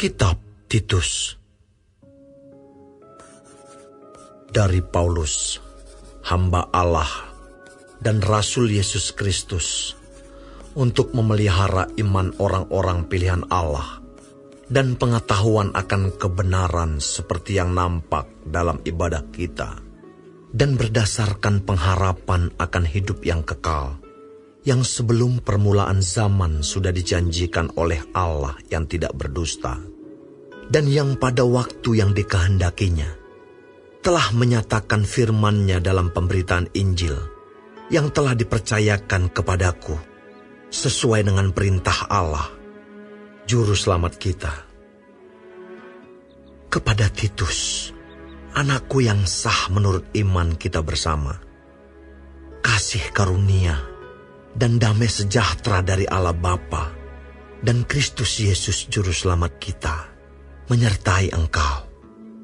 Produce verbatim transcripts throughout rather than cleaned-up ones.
Kitab Titus. Dari Paulus, hamba Allah dan Rasul Yesus Kristus, untuk memelihara iman orang-orang pilihan Allah dan pengetahuan akan kebenaran seperti yang nampak dalam ibadah kita, dan berdasarkan pengharapan akan hidup yang kekal, yang sebelum permulaan zaman sudah dijanjikan oleh Allah yang tidak berdusta, dan yang pada waktu yang dikehendakinya telah menyatakan firman-Nya dalam pemberitaan Injil yang telah dipercayakan kepadaku sesuai dengan perintah Allah, Juru Selamat kita. Kepada Titus, anakku yang sah menurut iman kita bersama, kasih karunia dan damai sejahtera dari Allah Bapa dan Kristus Yesus Juru Selamat kita menyertai engkau.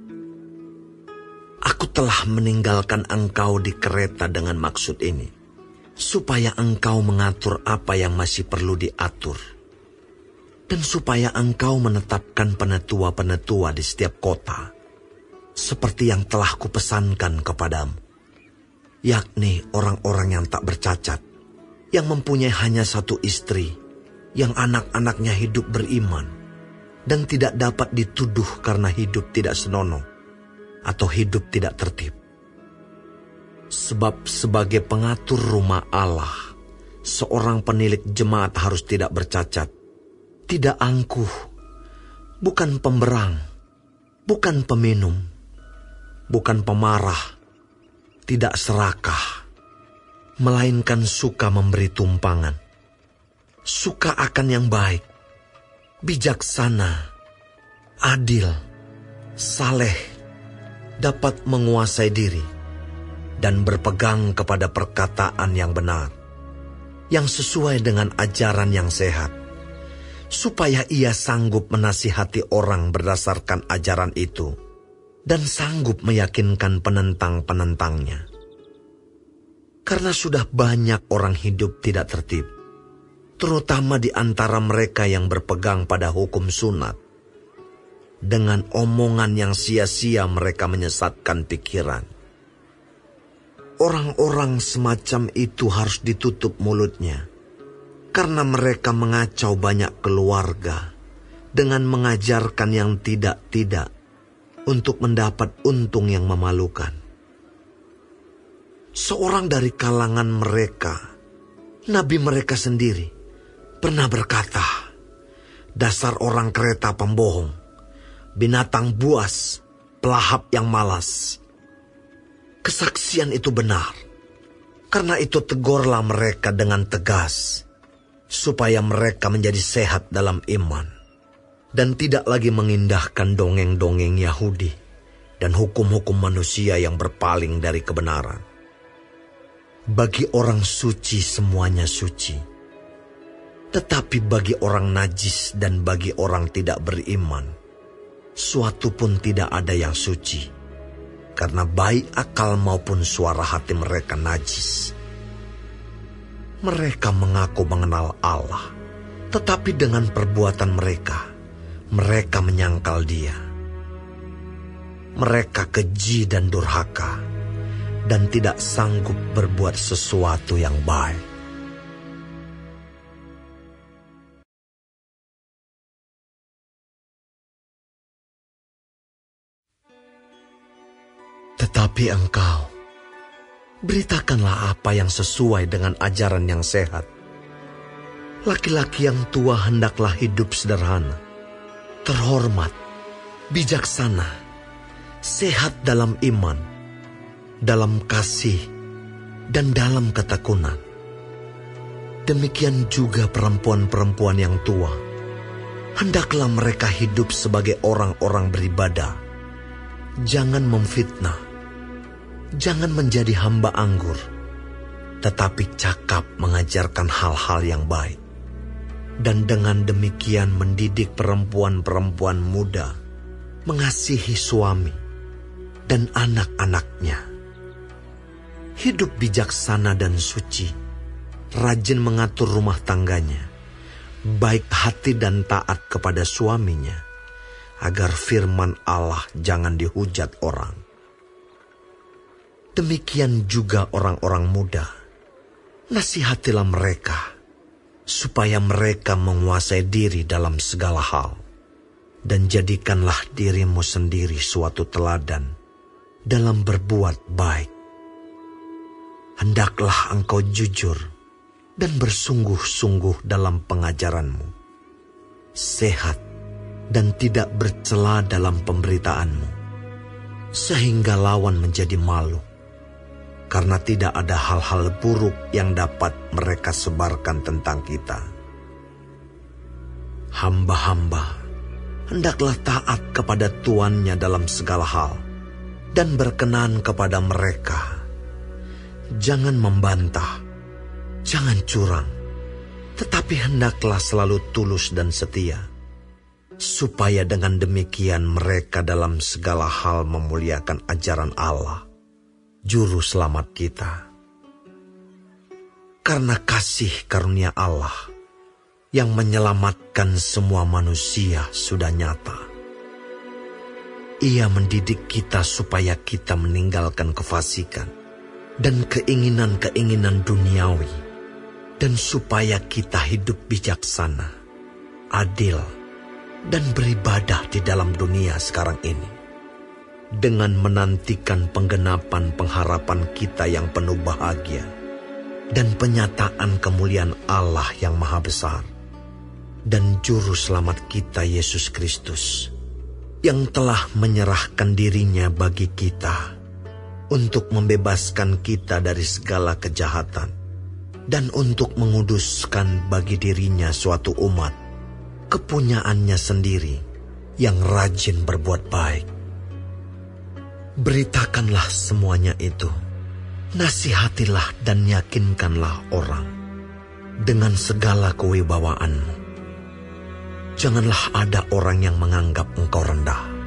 Aku telah meninggalkan engkau di Kreta dengan maksud ini, supaya engkau mengatur apa yang masih perlu diatur, dan supaya engkau menetapkan penetua-penetua di setiap kota, seperti yang telah kupesankan kepadamu, yakni orang-orang yang tak bercacat, yang mempunyai hanya satu istri, yang anak-anaknya hidup beriman, dan tidak dapat dituduh karena hidup tidak senonoh, atau hidup tidak tertib. Sebab sebagai pengatur rumah Allah, seorang penilik jemaat harus tidak bercacat, tidak angkuh, bukan pemberang, bukan peminum, bukan pemarah, tidak serakah, melainkan suka memberi tumpangan, suka akan yang baik, bijaksana, adil, saleh, dapat menguasai diri, dan berpegang kepada perkataan yang benar, yang sesuai dengan ajaran yang sehat, supaya ia sanggup menasihati orang berdasarkan ajaran itu, dan sanggup meyakinkan penentang-penentangnya. Karena sudah banyak orang hidup tidak tertib, terutama di antara mereka yang berpegang pada hukum sunat. Dengan omongan yang sia-sia mereka menyesatkan pikiran. Orang-orang semacam itu harus ditutup mulutnya, karena mereka mengacau banyak keluarga dengan mengajarkan yang tidak-tidak untuk mendapat untung yang memalukan. Seorang dari kalangan mereka, nabi mereka sendiri, pernah berkata, "Dasar orang Kreta pembohong, binatang buas, pelahap yang malas." Kesaksian itu benar. Karena itu tegurlah mereka dengan tegas, supaya mereka menjadi sehat dalam iman, dan tidak lagi mengindahkan dongeng-dongeng Yahudi dan hukum-hukum manusia yang berpaling dari kebenaran. Bagi orang suci semuanya suci, tetapi bagi orang najis dan bagi orang tidak beriman, suatu pun tidak ada yang suci, karena baik akal maupun suara hati mereka najis. Mereka mengaku mengenal Allah, tetapi dengan perbuatan mereka, mereka menyangkal Dia. Mereka keji dan durhaka, dan tidak sanggup berbuat sesuatu yang baik. Tetapi engkau, beritakanlah apa yang sesuai dengan ajaran yang sehat. Laki-laki yang tua hendaklah hidup sederhana, terhormat, bijaksana, sehat dalam iman, dalam kasih, dan dalam ketekunan. Demikian juga perempuan-perempuan yang tua, hendaklah mereka hidup sebagai orang-orang beribadah. Jangan memfitnah, jangan menjadi hamba anggur, tetapi cakap mengajarkan hal-hal yang baik, dan dengan demikian mendidik perempuan-perempuan muda mengasihi suami dan anak-anaknya. Hidup bijaksana dan suci, rajin mengatur rumah tangganya, baik hati dan taat kepada suaminya, agar firman Allah jangan dihujat orang. Demikian juga orang-orang muda, nasihatilah mereka, supaya mereka menguasai diri dalam segala hal, dan jadikanlah dirimu sendiri suatu teladan dalam berbuat baik. Hendaklah engkau jujur dan bersungguh-sungguh dalam pengajaranmu, sehat dan tidak bercela dalam pemberitaanmu, sehingga lawan menjadi malu, karena tidak ada hal-hal buruk yang dapat mereka sebarkan tentang kita. Hamba-hamba, hendaklah taat kepada tuannya dalam segala hal, dan berkenan kepada mereka. Jangan membantah, jangan curang, tetapi hendaklah selalu tulus dan setia, supaya dengan demikian mereka dalam segala hal memuliakan ajaran Allah, Juru Selamat kita. Karena kasih karunia Allah yang menyelamatkan semua manusia sudah nyata. Ia mendidik kita supaya kita meninggalkan kefasikan dan keinginan-keinginan duniawi, dan supaya kita hidup bijaksana, adil, dan beribadah di dalam dunia sekarang ini, dengan menantikan penggenapan pengharapan kita yang penuh bahagia, dan penyataan kemuliaan Allah yang maha besar, dan Juru Selamat kita Yesus Kristus, yang telah menyerahkan dirinya bagi kita, untuk membebaskan kita dari segala kejahatan, dan untuk menguduskan bagi dirinya suatu umat, kepunyaannya sendiri, yang rajin berbuat baik. Beritakanlah semuanya itu, nasihatilah dan yakinkanlah orang, dengan segala kewibawaanmu. Janganlah ada orang yang menganggap engkau rendah.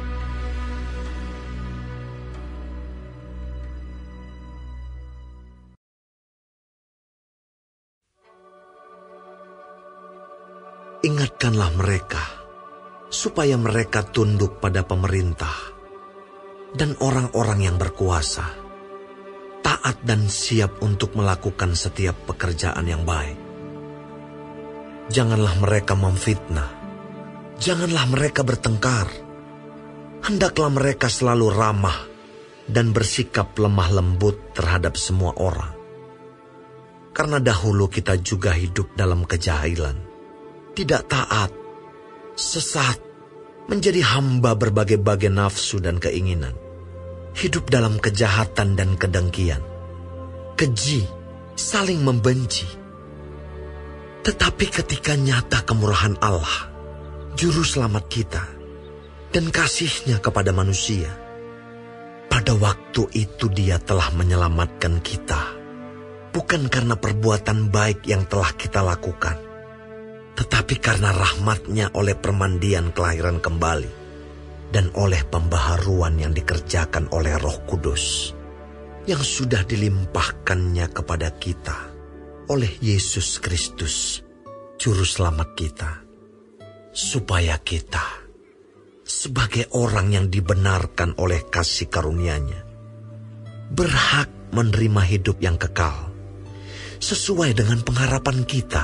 Ingatkanlah mereka, supaya mereka tunduk pada pemerintah dan orang-orang yang berkuasa, taat dan siap untuk melakukan setiap pekerjaan yang baik. Janganlah mereka memfitnah, janganlah mereka bertengkar. Hendaklah mereka selalu ramah dan bersikap lemah lembut terhadap semua orang. Karena dahulu kita juga hidup dalam kejahilan, tidak taat, sesat, menjadi hamba berbagai-bagai nafsu dan keinginan, hidup dalam kejahatan dan kedengkian, keji, saling membenci. Tetapi ketika nyata kemurahan Allah, Juru Selamat kita, dan kasih-Nya kepada manusia, pada waktu itu Dia telah menyelamatkan kita, bukan karena perbuatan baik yang telah kita lakukan, tetapi karena rahmat-Nya oleh permandian kelahiran kembali, dan oleh pembaharuan yang dikerjakan oleh Roh Kudus, yang sudah dilimpahkan-Nya kepada kita oleh Yesus Kristus, Juru Selamat kita, supaya kita, sebagai orang yang dibenarkan oleh kasih karunia-Nya, berhak menerima hidup yang kekal, sesuai dengan pengharapan kita.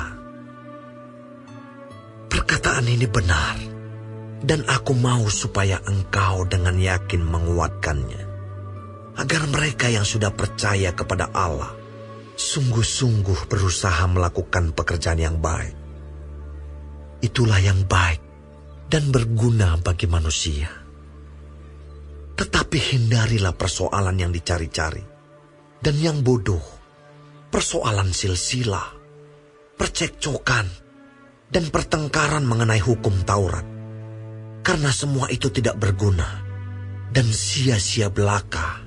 Perkataan ini benar, dan aku mau supaya engkau dengan yakin menguatkannya, agar mereka yang sudah percaya kepada Allah sungguh-sungguh berusaha melakukan pekerjaan yang baik. Itulah yang baik dan berguna bagi manusia. Tetapi hindarilah persoalan yang dicari-cari dan yang bodoh, persoalan silsilah, percekcokan, dan pertengkaran mengenai hukum Taurat, karena semua itu tidak berguna dan sia-sia belaka.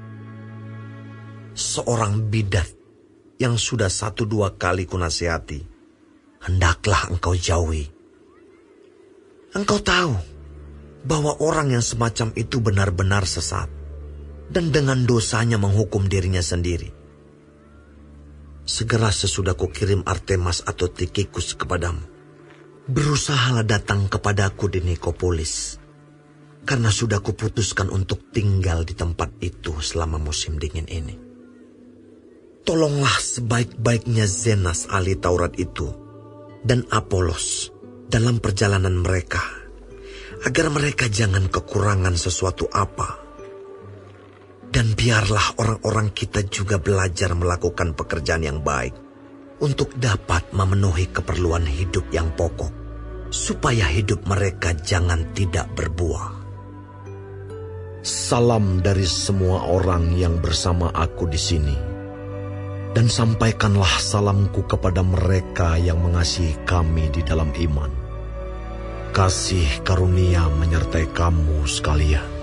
Seorang bidat yang sudah satu dua kali kunasihati, hendaklah engkau jauhi. Engkau tahu bahwa orang yang semacam itu benar-benar sesat, dan dengan dosanya menghukum dirinya sendiri. Segera sesudah kukirim Artemas atau Tikhikus kepadamu, Berusahalah datang kepadaku di Nikopolis, karena sudah kuputuskan untuk tinggal di tempat itu selama musim dingin ini. Tolonglah sebaik-baiknya Zenas ahli Taurat itu dan Apolos dalam perjalanan mereka, agar mereka jangan kekurangan sesuatu apa. Dan biarlah orang-orang kita juga belajar melakukan pekerjaan yang baik untuk dapat memenuhi keperluan hidup yang pokok, supaya hidup mereka jangan tidak berbuah. Salam dari semua orang yang bersama aku di sini. Dan sampaikanlah salamku kepada mereka yang mengasihi kami di dalam iman. Kasih karunia menyertai kamu sekalian.